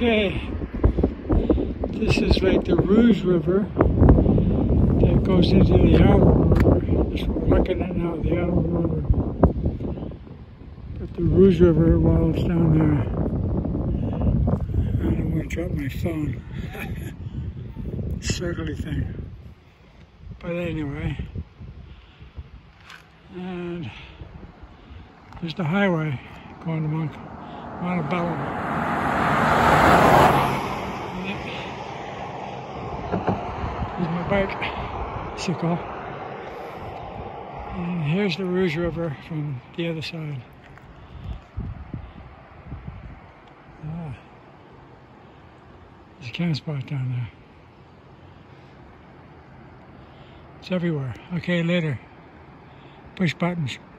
Okay, this is like the Rouge River that goes into the Ottawa River. That's what we're looking at now, the Ottawa River. But the Rouge River, while it's down there, I don't want to drop my phone. Circly thing. But anyway, and there's the highway going to Montebello. Here's my bicycle. And here's the Rouge River from the other side. There's a camp spot down there. It's everywhere. Okay, later. Push buttons.